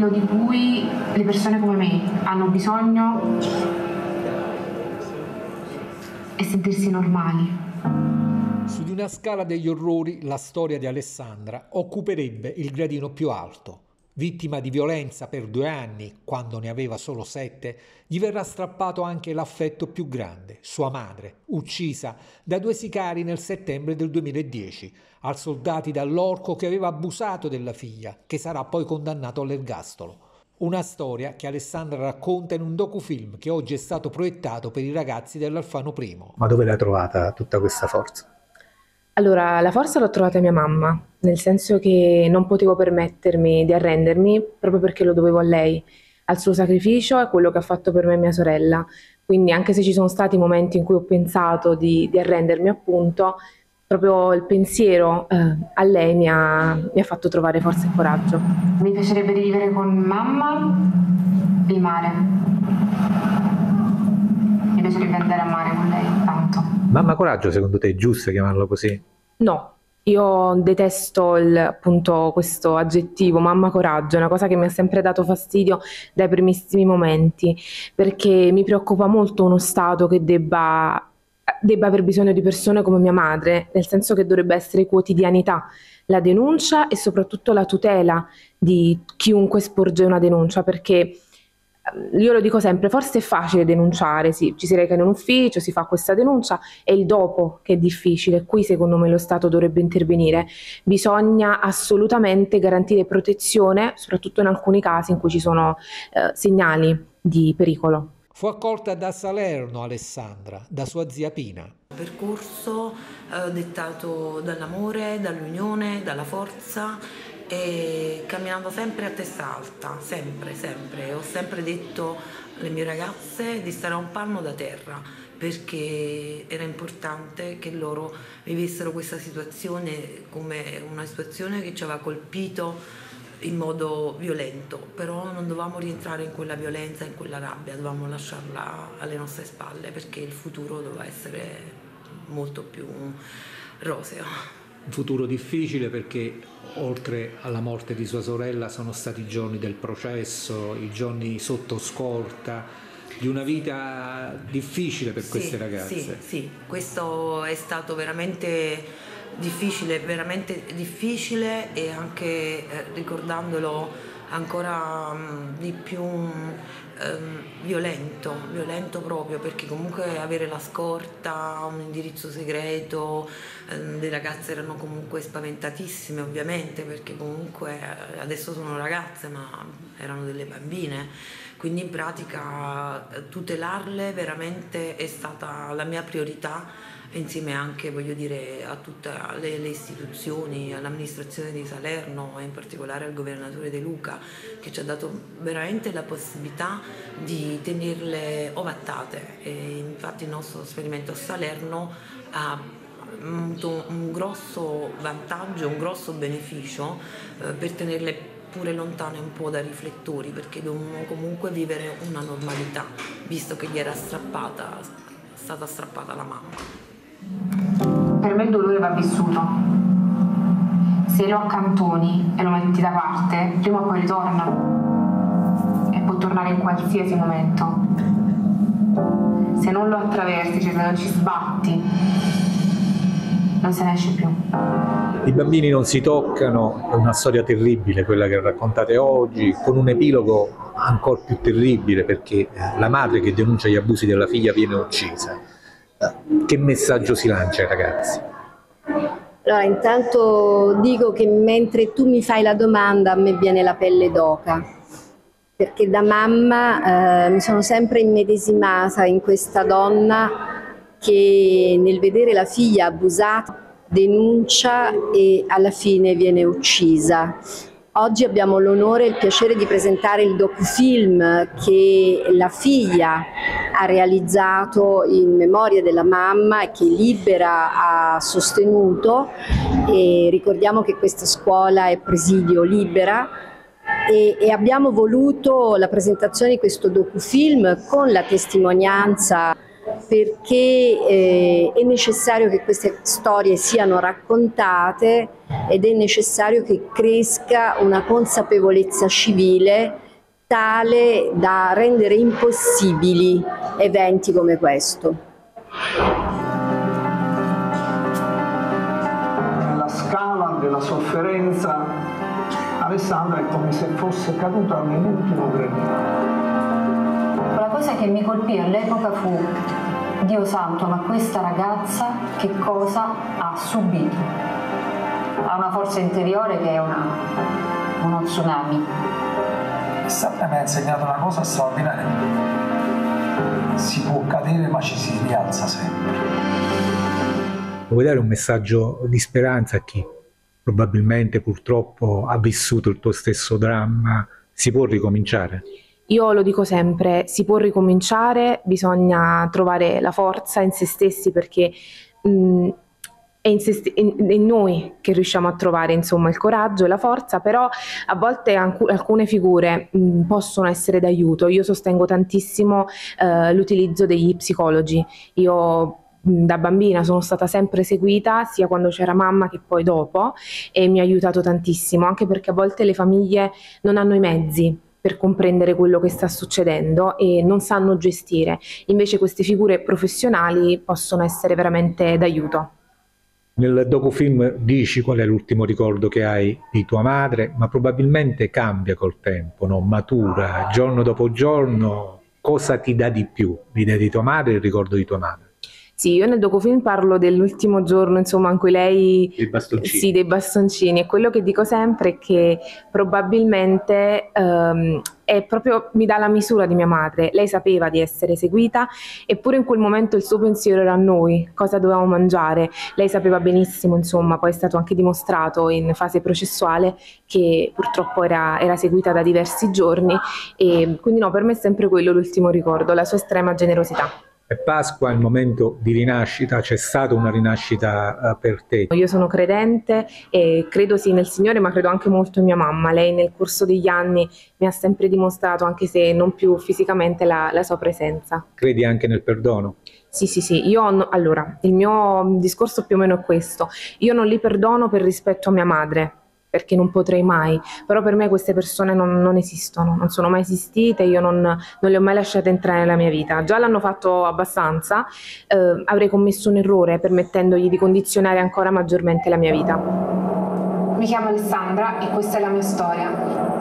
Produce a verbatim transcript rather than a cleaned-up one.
quello di cui le persone come me hanno bisogno è sentirsi normali. Su di una scala degli orrori, la storia di Alessandra occuperebbe il gradino più alto. Vittima di violenza per due anni, quando ne aveva solo sette, gli verrà strappato anche l'affetto più grande, sua madre, uccisa da due sicari nel settembre del duemiladieci, al soldati dall'orco che aveva abusato della figlia, che sarà poi condannato all'ergastolo. Una storia che Alessandra racconta in un docufilm che oggi è stato proiettato per i ragazzi dell'Alfano Primo. Ma dove l'hai trovata tutta questa forza? Allora, la forza l'ho trovata mia mamma, nel senso che non potevo permettermi di arrendermi proprio perché lo dovevo a lei, al suo sacrificio e a quello che ha fatto per me mia sorella. Quindi anche se ci sono stati momenti in cui ho pensato di, di arrendermi, appunto, proprio il pensiero eh, a lei mi ha, mi ha fatto trovare forza e coraggio. Mi piacerebbe rivivere con mamma il mare. Mi piacerebbe andare a mare con lei, tanto. Mamma Coraggio, secondo te è giusto chiamarlo così? No, io detesto il, appunto questo aggettivo, mamma coraggio, è una cosa che mi ha sempre dato fastidio dai primissimi momenti, perché mi preoccupa molto uno Stato che debba, debba aver bisogno di persone come mia madre, nel senso che dovrebbe essere quotidianità, la denuncia e soprattutto la tutela di chiunque sporge una denuncia, perché io lo dico sempre, forse è facile denunciare, sì, ci si reca in un ufficio, si fa questa denuncia, è il dopo che è difficile. Qui secondo me lo Stato dovrebbe intervenire, bisogna assolutamente garantire protezione, soprattutto in alcuni casi in cui ci sono eh, segnali di pericolo. Fu accolta da Salerno Alessandra, da sua zia Pina. Percorso eh, dettato dall'amore, dall'unione, dalla forza, e camminando sempre a testa alta, sempre, sempre. Ho sempre detto alle mie ragazze di stare a un palmo da terra, perché era importante che loro vivessero questa situazione come una situazione che ci aveva colpito in modo violento, però non dovevamo rientrare in quella violenza, in quella rabbia, dovevamo lasciarla alle nostre spalle, perché il futuro doveva essere molto più roseo. Un futuro difficile perché oltre alla morte di sua sorella sono stati i giorni del processo, i giorni sotto scorta, di una vita difficile per sì, queste ragazze. Sì, sì, questo è stato veramente difficile, veramente difficile e anche eh, ricordandolo ancora mh, di più ehm, violento, violento proprio, perché comunque avere la scorta, un indirizzo segreto, ehm, le ragazze erano comunque spaventatissime ovviamente, perché comunque eh, adesso sono ragazze ma erano delle bambine, quindi in pratica eh, tutelarle veramente è stata la mia priorità, insieme anche, voglio dire, a tutte le, le istituzioni, all'amministrazione di Salerno e in particolare al governatore De Luca, che ci ha dato veramente la possibilità di tenerle ovattate. E infatti il nostro trasferimento a Salerno ha avuto un grosso vantaggio, un grosso beneficio eh, per tenerle pure lontane un po' dai riflettori, perché dovevamo comunque vivere una normalità, visto che gli era strappata, è stata strappata la mamma. Per me il dolore va vissuto. Se lo accantoni e lo metti da parte, prima o poi ritorna. E può tornare in qualsiasi momento. Se non lo attraversi, cioè se non ci sbatti, non se ne esce più. I bambini non si toccano, è una storia terribile quella che raccontate oggi, con un epilogo ancora più terribile, perché la madre che denuncia gli abusi della figlia viene uccisa. Che messaggio si lancia ai ragazzi? Allora, intanto dico che mentre tu mi fai la domanda a me viene la pelle d'oca, perché da mamma eh, mi sono sempre immedesimata in questa donna che nel vedere la figlia abusata denuncia e alla fine viene uccisa. Oggi abbiamo l'onore e il piacere di presentare il docufilm che la figlia ha realizzato in memoria della mamma e che Libera ha sostenuto. E ricordiamo che questa scuola è presidio Libera e, e abbiamo voluto la presentazione di questo docufilm con la testimonianza perché eh, è necessario che queste storie siano raccontate ed è necessario che cresca una consapevolezza civile tale da rendere impossibili eventi come questo. Nella scala della sofferenza, Alessandra è come se fosse caduta nell'ultimo gradino. La cosa che mi colpì all'epoca fu: Dio santo, ma questa ragazza che cosa ha subito? Ha una forza interiore che è una, uno tsunami. Alessandra mi ha insegnato una cosa straordinaria: si può cadere ma ci si rialza sempre. Vuoi dare un messaggio di speranza a chi probabilmente purtroppo ha vissuto il tuo stesso dramma? Si può ricominciare? Io lo dico sempre, si può ricominciare, bisogna trovare la forza in se stessi, perché mh, è, in se st- è in noi che riusciamo a trovare, insomma, il coraggio e la forza, però a volte alc- alcune figure mh, possono essere d'aiuto. Io sostengo tantissimo eh, l'utilizzo degli psicologi. Io da bambina sono stata sempre seguita, sia quando c'era mamma che poi dopo, e mi ha aiutato tantissimo, anche perché a volte le famiglie non hanno i mezzi per comprendere quello che sta succedendo e non sanno gestire. Invece queste figure professionali possono essere veramente d'aiuto. Nel docufilm dici qual è l'ultimo ricordo che hai di tua madre, ma probabilmente cambia col tempo, no? Matura, giorno dopo giorno. Cosa ti dà di più l'idea di tua madre e il ricordo di tua madre? Sì, io nel docufilm parlo dell'ultimo giorno, insomma, in cui lei... Dei bastoncini. Sì, dei bastoncini. E quello che dico sempre è che probabilmente ehm, è proprio, mi dà la misura di mia madre. Lei sapeva di essere seguita, eppure in quel momento il suo pensiero era a noi, cosa dovevamo mangiare. Lei sapeva benissimo, insomma, poi è stato anche dimostrato in fase processuale che purtroppo era, era seguita da diversi giorni, e quindi no, per me è sempre quello l'ultimo ricordo, la sua estrema generosità. E Pasqua è il momento di rinascita, c'è stata una rinascita uh, per te? Io sono credente e credo sì nel Signore, ma credo anche molto in mia mamma. Lei nel corso degli anni mi ha sempre dimostrato, anche se non più fisicamente, la, la sua presenza. Credi anche nel perdono? Sì, sì, sì. Io, allora, il mio discorso più o meno è questo. Io non li perdono per rispetto a mia madre, perché non potrei mai, però per me queste persone non, non esistono, non sono mai esistite, io non, non le ho mai lasciate entrare nella mia vita. Già l'hanno fatto abbastanza, eh, avrei commesso un errore permettendogli di condizionare ancora maggiormente la mia vita. Mi chiamo Alessandra e questa è la mia storia.